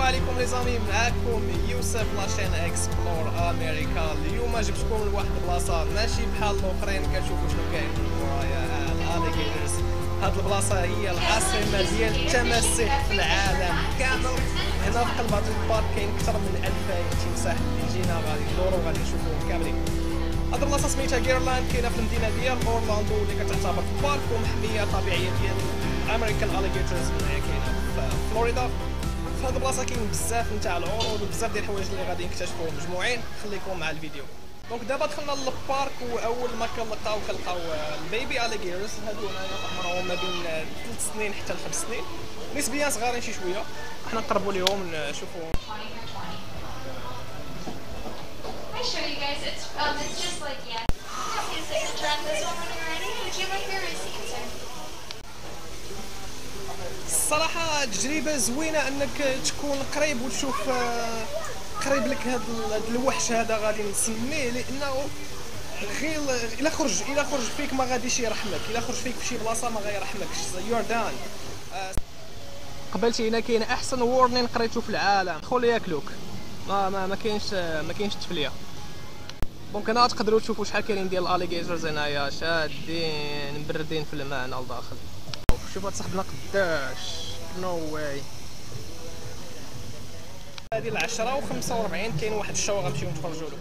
عليكم لي زامي، معاكم يوسف لاشين اكسبلور امريكا. اليوم جبتكم لواحد البلاصه ماشي بحال الاخرين، كتشوفوا شنو كاين ورايا الاليجيترز. هاد البلاصه هي العاصمه ديال التماسيح في العالم كامل. هنا في قلب هاد البارك كاين اكثر من 2000 تمساح اللي جينا غادي ندورو غادي نشوفوهم كاملين. هاد البلاصه سميتها جيرلاند، كاينه في المدينه ديال اورلاندو اللي كتعتبر بارك ومحميه طبيعيه ديال امريكان اليجيترز اللي كاينه في فلوريدا. في هاد البلاصه كاين بزاف نتاع العروض وبزاف ديال الحوايج اللي غادي نكتشفوهم مجموعين. خليكم مع الفيديو. دونك دابا دخلنا للبارك، واول ما كنلقاو البيبي اليجيترز. هادو هنايا عمرهم ما بين 3 سنين حتى ل 5 سنين، نسبيا صغارين شي شويه. حنا نقربوا ليهم نشوفوهم. I show you guys. It's just like Is it the trend this one when you're ready? Would you like your receipt, sir? الصراحه تجربه زوينه انك تكون قريب وتشوف قريب لك هذا الوحش هذا غادي نسميه، لانه غير الا خرج فيك ما غاديش يرحمك، الا خرج فيك في شي بلاصه ما غيرحمكش. يور دان. قبلتي هنا كاين احسن وورنين قريتو في العالم، دخل ياكلوك. ما كاينش تفليه. دونك هنا تقدروا تشوفوا شحال كاينين ديال الاليجيترز هنايا شادين مبردين في الماء هنا لداخل. شوف هاد صاحبنا قداش. نو واي. هادي 10 و45 كاين واحد الشو غنمشيو نتفرجوا له.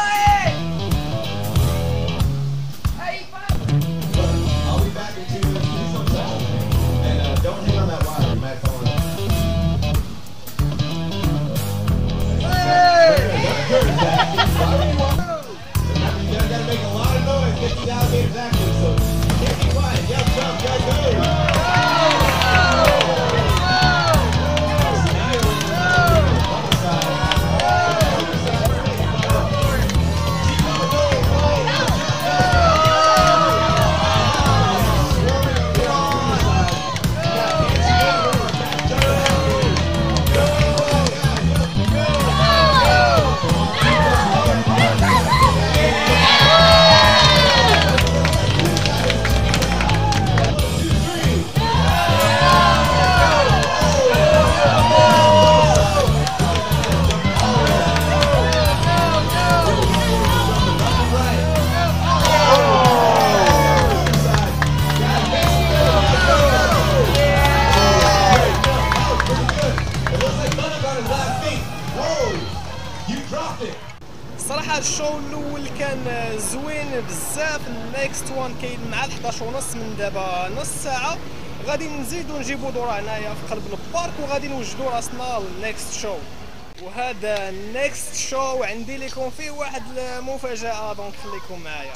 الصراحه الشو الاول كان زوين بزاف. النيكست وان كاين مع 11:30 من دابا نص ساعه. غادي نزيدو نجيبو دورة هنايا في قلب البارك وغادي نوجدو راسنا للنيكست شو. وهذا النيكست شو عندي لكم فيه واحد المفاجاه، دونك خليكم معايا.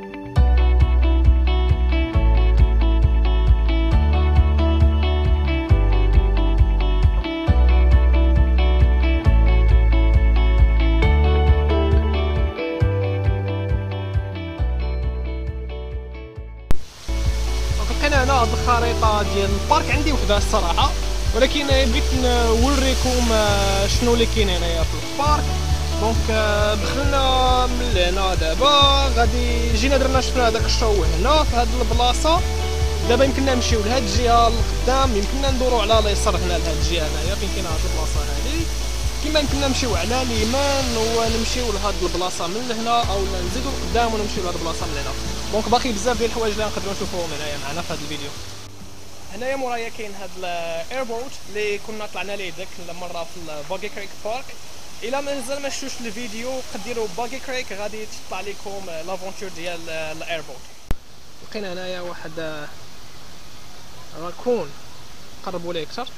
لقينا هنا هاد الخريطه ديال البارك، عندي وحده الصراحه، ولكن بغيت نوريكم شنو اللي كاين هنايا في البارك. دونك دخلنا من هنا دابا غادي جينا درنا شفنا هذاك الشو هنا في هاد البلاصه. دابا يمكننا نمشيو لهاد الجهه القدام، يمكننا ندورو على اليسار هنا لهاد الجهه هنايا فين كاينه هاد البلاصه هادي، كيما يمكننا نمشيو على اليمين ونمشيو لهاد البلاصه من هنا، او نزيدو لقدام ونمشيو لهاد البلاصه من هنا. دونك باقي بزاف ديال الحوايج اللي نقدروا نشوفوهم هنايا معنا في هذا الفيديو. هنايا مورايا كاين هاد الايربورت اللي كنا طلعنا ليه ديك المره في الباغي كريك بارك. الا مازال ما شفتوش الفيديو قديروا باغي كريك، غادي تطلع لكم لافونتور ديال الايربورت. لقينا هنايا واحد راكون، قربوا ليه اكثر.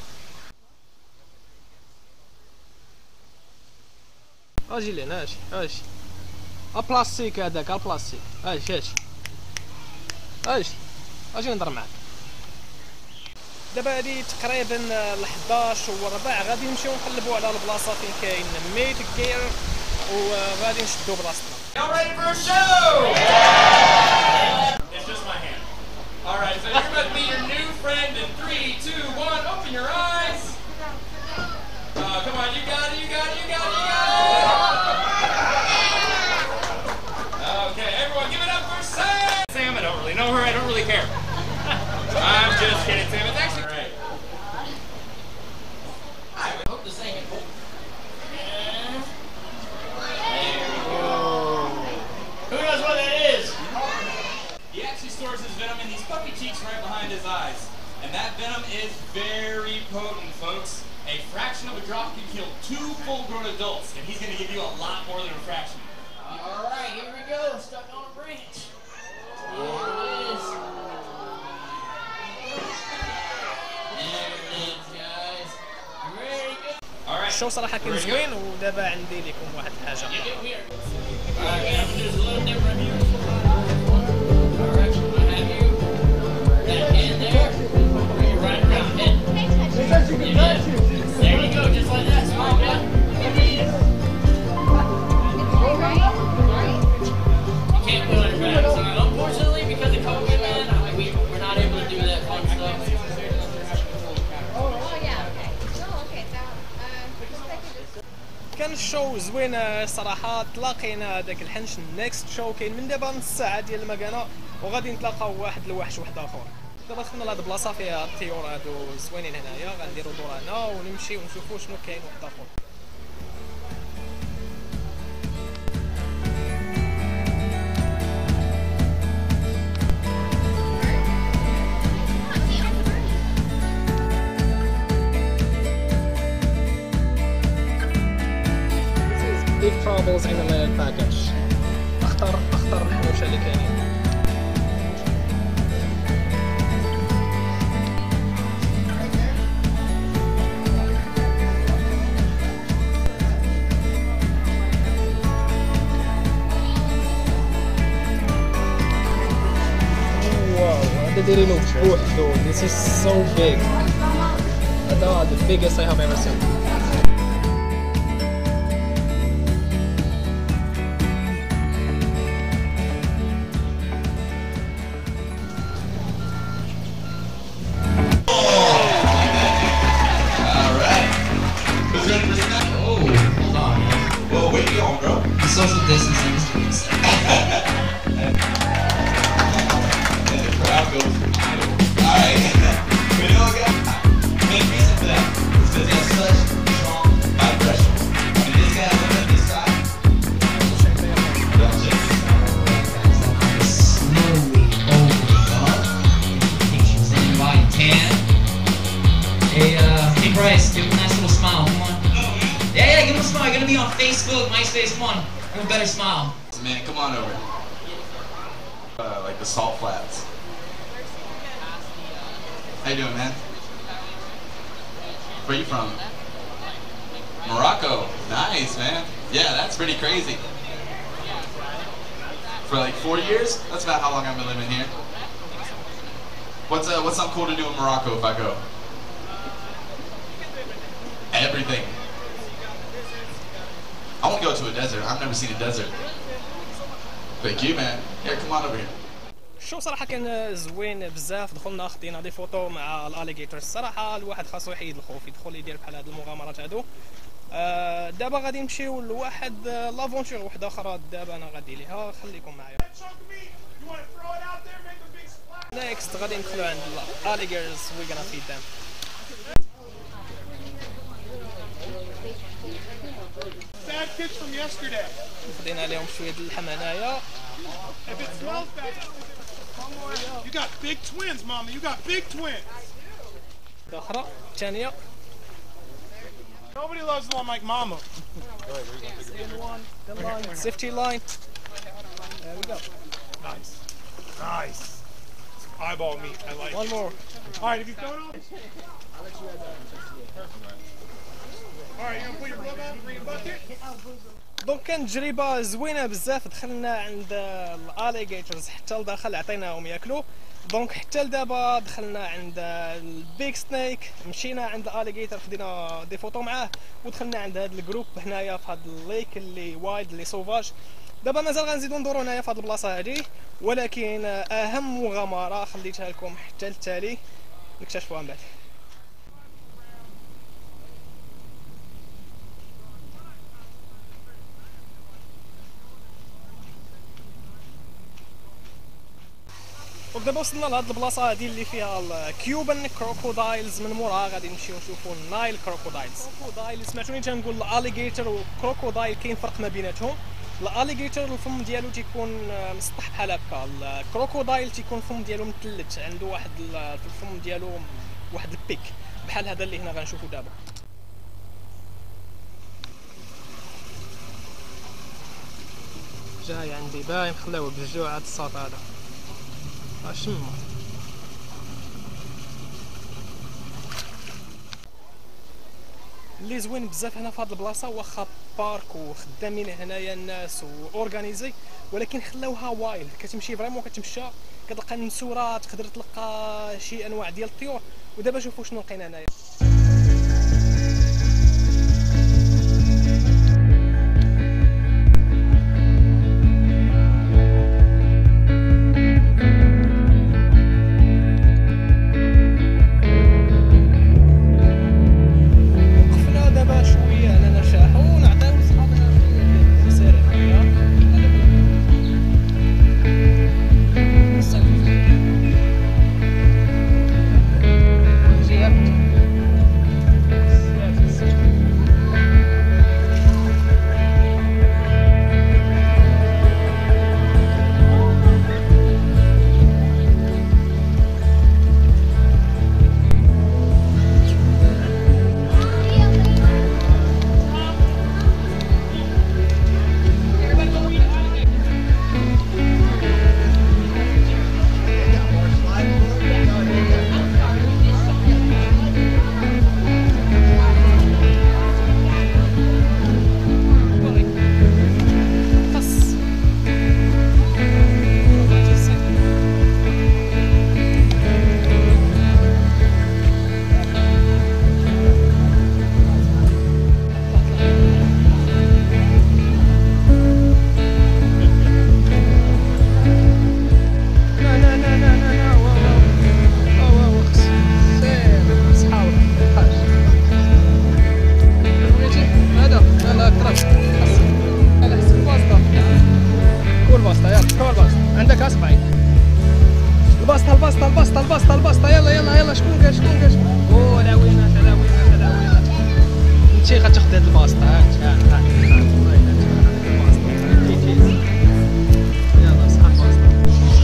اجي لهنا اجي البلاستيك هذاك البلاستيك. اجي نهضر معاك. دابا هادي تقريبا ل 11:15 غادي نمشيو نقلبوا على البلاصه فين كاين ميت كير وغادي نشدو بلاصتنا. Y'all ready for a show? Yeah. It's just my hand. All right, so you're about to meet your new friend in 3, 2, 1. Open your eyes. Come on, you got it. Okay, everyone, give it up for Sam. Sam, I don't really know her. I don't really care. I'm just kidding, Sam. It's actually great. I would hope to sing and hope stores his venom in these puppy cheeks right behind his eyes. And that venom is very potent, folks. A fraction of a drop can kill 2 full-grown adults, and he's going to give you a lot more than a fraction. All right, here we go. Stuck on a branch. Here it is. There it is, guys. Very good. All right. الشو صراحه كان زوين. ودابا عندي لكم واحد الحاجه. All right, guys, we'll do this a little different here. All right, I have you. That hand there. Bring it right around head. There you go, just like that. Small guy. You can't put on your back. So unfortunately, because of COVID, man, we're not able to do that fun stuff. كان الشو زوين صراحه. تلاقينا داك الحنش النكست شو كاين من دابا نص ساعه ديال المكانه، وغادي نتلاقاو واحد الوحش واحد اخر. دابا دخلنا لهاد البلاصه فيها الطيور هادو زوينين هنايا. غنديرو دور هنا ونمشي ونشوفو شنو كاين واحد اخر. Big troubles in a little package. اختار الحوشه اللي كاينين. واو هذا دايرينو بوحدو. This is so big. هذا the biggest I have ever seen. Social distancing is doing stuff. And the crowd goes wild. Alright. But you know what, guys? Main reason for that is because they have such strong vibration. I mean, this guy look at this side. Don't check this Slowly opening up. Pictures anybody can. Hey Bryce, give him a nice little smile. Come on. Yeah, give him a smile. You're gonna be on Facebook, MySpace. Come on. Give him a better smile. Man, come on over. Like the salt flats. How you doing, man? Where you from? Morocco. Nice, man. Yeah, that's pretty crazy. For like 4 years? That's about how long I've been living here. What's something cool to do in Morocco if I go? Everything. I want to go to a desert. I've never seen a desert. Thank you, man. Here, come on over here. الشو صراحه كان زوين بزاف. دخلنا خدينا دي فوتو مع الاليجيتور. الصراحه الواحد خاصو يحيد الخوف، يدخل يدير بحال هاد المغامرات هادو. دابا غادي نمشيو لواحد لافونتور واحده اخرى. دابا انا غادي ليها، خليكم معايا. نيكست غادي ندخلو عند الاليجيتورز. وي غانا فيد ذم. Bad kids from yesterday. خدينا لهم شويه اللحم هنايا. If it smells bad, you got big twins, mama. You got big twins. اخرى الثانيه. Nobody loves one like mama. Safety line. There we go. Nice. Nice. Eyeball meat. I like One it. more. All right, if you throw it on. All right, you gonna put your glove on, bring a bucket. دونك كانت تجربه زوينه بزاف. دخلنا عند الاليجيتورز حتى لداخل عطيناهم ياكلوا. دونك حتى لدابا دخلنا عند البيج سنيك، مشينا عند الاليجيتور خدينا دي فوتو معاه، ودخلنا عند هذا الجروب هنايا في هذا الليك اللي وايد اللي سوفاج. دابا مازال غنزيدو ندورو هنايا في هذه البلاصه هذه، ولكن اهم مغامره خليتها لكم حتى للتالي نكتشفوها من بعد. ودابا وصلنا لهاد البلاصه هادي اللي فيها الكيوبان كروكودايلز. من موراها غادي نمشيو نشوفو النايل كروكودايلز. كروكودايل سمعتوني تنقول الاليجيتور وكروكودايل كاين فرق ما بيناتهم. الاليجيتور الفم ديالو تيكون مسطح بحال هكا. الكروكودايل تيكون الفم ديالو مثلث، عنده واحد في الفم ديالو واحد البيك بحال هذا اللي هنا غنشوفو دابا. جاي عندي باين خلاوه بالجوع هاد الصوت هذا. اشمو اللي زوين بزاف هنا في هاد البلاصه، واخا بارك وخدامين هنايا الناس واورغانيزي، ولكن خلاوها وايلد. كتمشي فريمون كتمشى كتلقى النسورات، تقدر تلقى شي انواع ديال الطيور. ودابا شوفوا شنو لقينا هنايا. البسطة يلا شكون قال اوه لا وينات انتي غتاخدي هاد البسطة ها يلا صحاب البسطة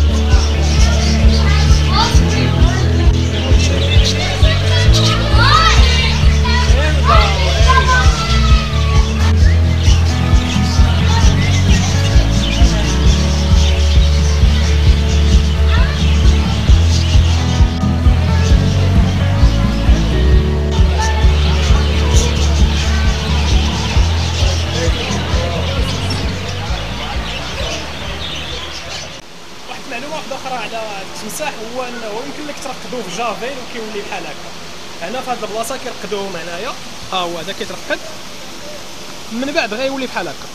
معلومه واحده اخرى على التمساح هو انه يمكن لك ترقدوه في جافيل وكيولي بحال هكا. هنا في هذه البلاصه كيرقدوهم هنايا، ها هو هذا كيترقد من بعد غيولي بحال هكا.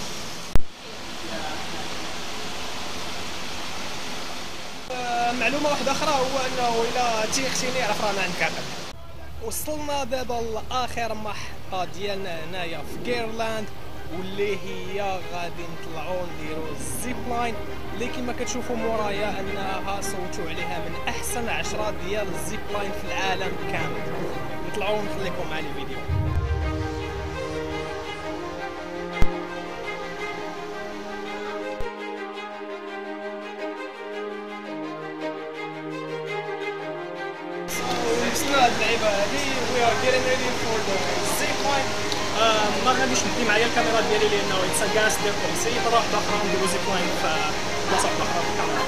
معلومه واحده اخرى هو انه الا تيختيني عرف رانا عندك عقل. وصلنا دابا لاخر محطه ديالنا هنايا في جيرلاند، واللي هي غادي نطلعوا نديروا الزيب لاين اللي كما كتشوفوا مورايا انها صوتوا عليها من احسن 10 ديال الزيب لاين في العالم كامل. نطلعوا ونخليكم مع الفيديو. وصلنا اللعيبه هذه we are getting ready for the zip line. ما غاديش ندي معايا الكاميرا ديالي لانه اتس ا غاس ديكور سي مره واحده اخرى نديرو زيب لاين في بلاصه واحده اخرى بالكاميرا.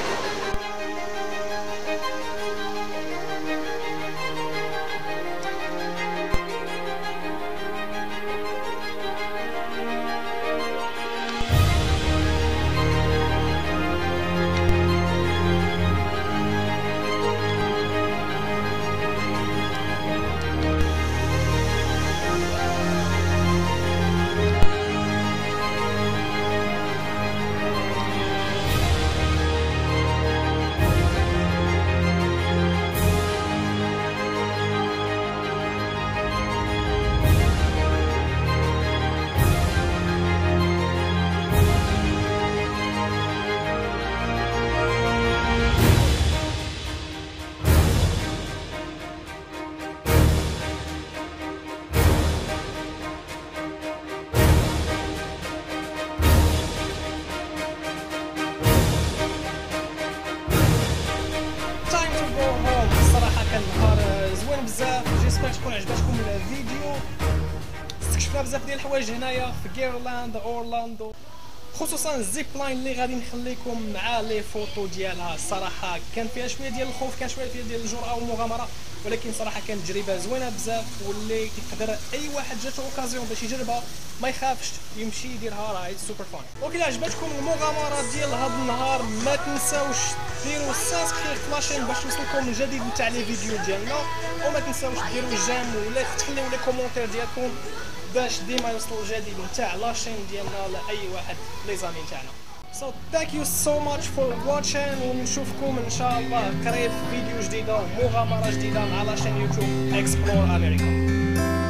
شفنا بزاف ديال الحوايج هنايا في غيرلاند اورلاندو، خصوصا الزيب لاين اللي غادي نخليكم مع لي فوتو ديالها. الصراحه كان فيها شويه ديال الخوف، كان شويه ديال الجرأه والمغامره، ولكن صراحه كانت تجربه زوينه بزاف، واللي يقدر اي واحد جاتو اوكازيون باش يجربها ما يخافش يمشي يديرها، راه سوبر فان. وكي عجبتكم المغامره ديال هذا النهار ما تنساوش ديروا سانسكرير في لاشين باش توصلكم الجديد نتاع لي فيديو ديالنا، وما تنساوش ديروا جيم ولا تخليو لي كومونتير ديالكم باش ديما يوصل الجديد نتاع لاشين ديالنا لاي واحد لي زامي نتاعنا. So thank you so much for watching، ونشوفكم ان شاء الله قريب في فيديو جديده ومغامره جديده مع لاشين يوتيوب اكسبلور امريكا.